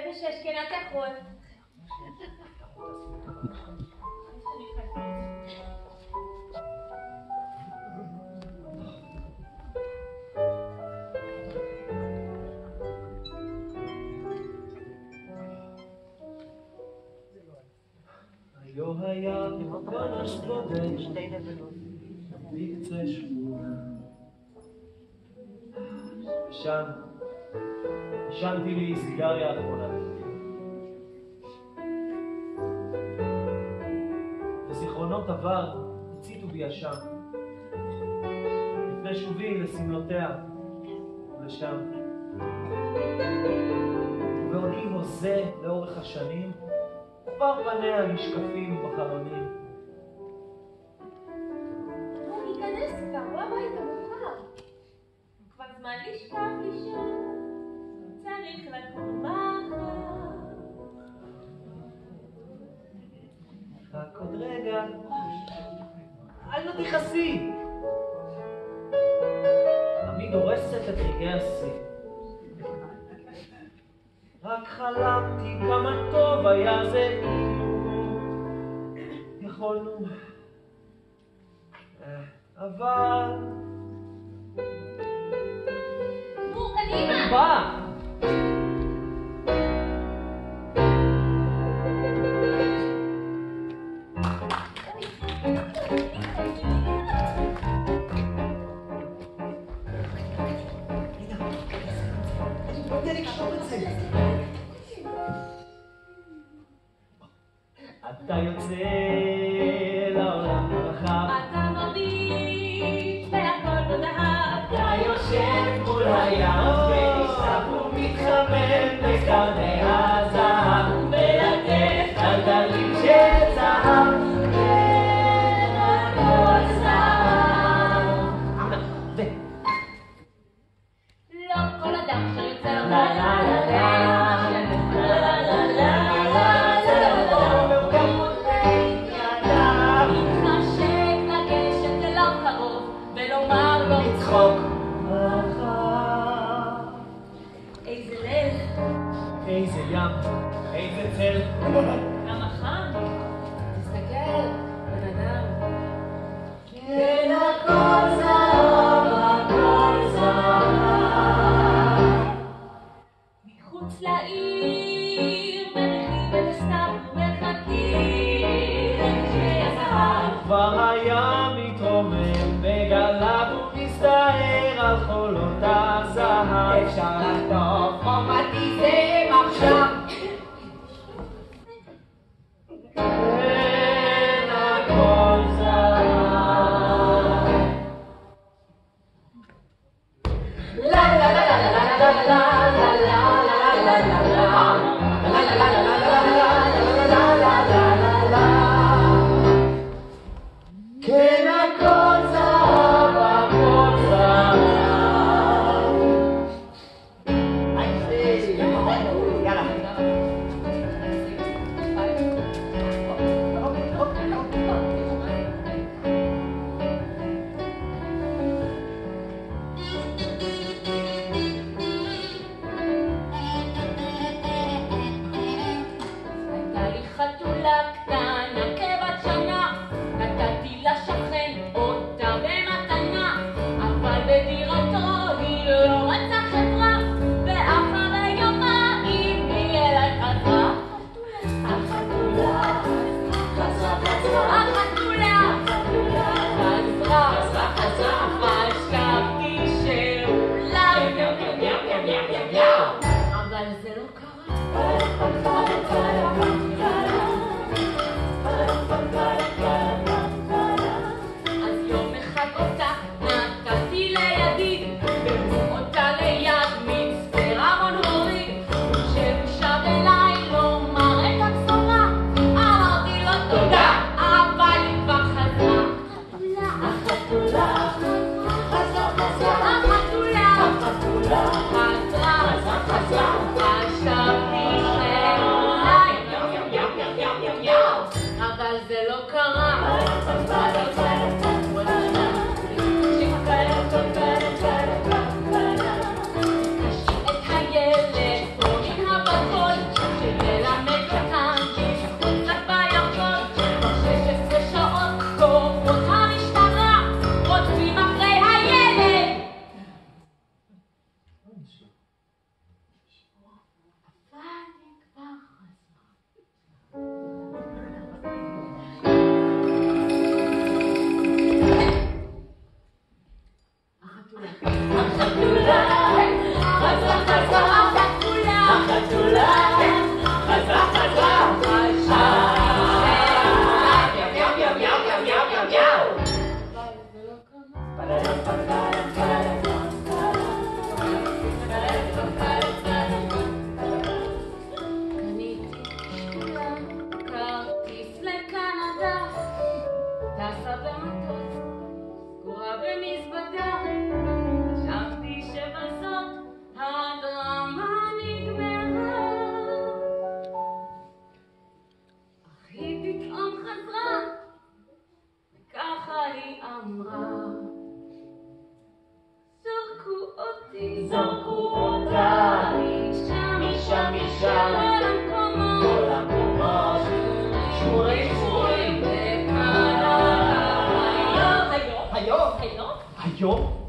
בשש, כן, אל תאכול. היו היה כמקונש בודד, בקצה שמונה. ושם, עישנתי לי סיגריה האחרונה. וזיכרונות עבר הציתו בי אשם. לפני שובי לסמלותיה ולשם. ובעודי הוזה לאורך השנים, כבר פניה נשקפים בחלונים. ניכנס כבר, הוא הביתה מאוחר. כבר זמן לשכב לישון, צריך לקום מחר. רק עוד רגע, אל לא תכעסי. תמיד הורסת את רגעי השיא. רק חלמתי כמה טוב היה זה יכולנו, אבל נו, קדימה! בא! אתה יוצא לעולם הרחב, אתה מרביץ והכל בזהב, אתה יושב מול הים ונשטף ומתחמם בקרני הזהב, ולתת גלגלים של זהב והכל זהב. לא כל אדם שיוצר לה לה לה לה צחוק איזה ליל, איזה ים, איזה צל, כמה חם. תסתכל, בן אדם. כן הכל זהב, הכל זהב. מחוץ לעיר מריחים את הסתיו ומחכים לשמי הזהב. כבר היה מתרומם בגליו ומסתער על חולות הזהב. אפשר לחטוף רומטיזם עכשיו. כן הכל זהב. לה לה לה לה לה לה לה לה לה לה כן הכל זהב, הכל זהב. הייתה לי חתולה קטנה כבת שנה, נתתי לשכן אותה במתנה, אבל בדירתו היא לא רצה חברה, ואחרי יומיים היא אליי חזרה. החתולה חזרה, חשבתי שאולי אבל זה לא קרה. אז יום אחד אותה נתתי לידי, אותה ליד מצפה רמון הורי, שבושב אליי לומר את הבשורה, אמרתי לו תודה, אבל היא כבר חזרה. החתולה חזרה, חשבתי שם, כל המקומות, כל המקומות, שמורים שמורים בקנדה. היום, היום